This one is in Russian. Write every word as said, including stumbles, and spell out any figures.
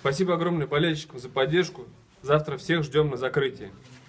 Спасибо огромное болельщикам за поддержку. Завтра всех ждем на закрытии.